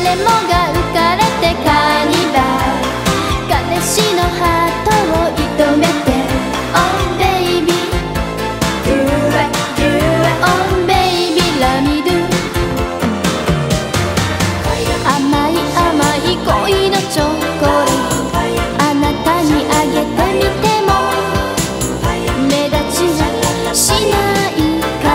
誰もが浮かれてカーニバル、彼氏のハートを射止めて Oh baby Oh baby ラミドゥ、甘い甘い恋のチョコレート、あなたにあげてみても目立ちはしないから、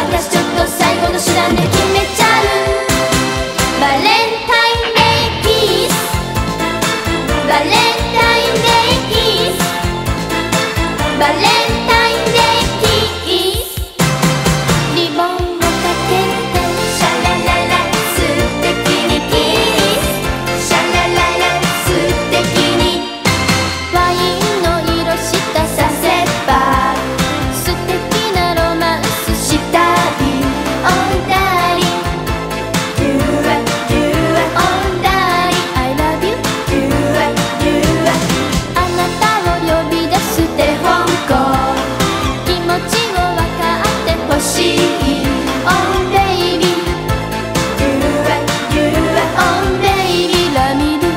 私ちょっと最後の手段で決めちゃう。バレンタインデーキス、バレンタインデーキス、バレンタインデーキス、リボンをかけてシャラララ素敵にキス、シャラララ素敵にワインの色したさせば素敵なロマンスしたい。 Oh darling You are Oh darling I love you You are あなたを呼び出す手本校、気持ちを分かってほしい。 Oh baby You are Oh baby ラミドゥ、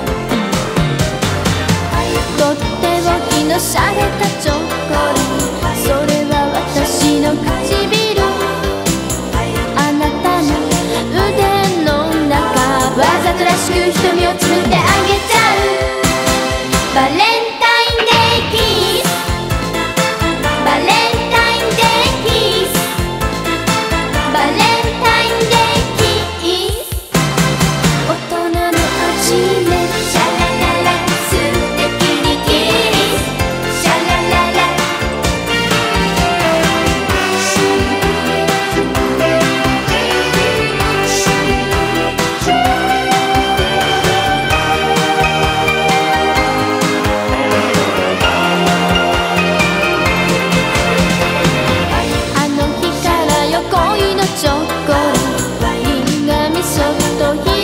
とっておきの洒落たチョコレート、それは私の唇、あなたの腕の中、わざとらしく瞳をつむってあげちゃう。バレンタインデーキス、バレンタインデーキス、バレンタインデーキス、大人の初めシャラララ素敵にキス、シャラララあの日からよ恋のチョコレート、銀紙そっと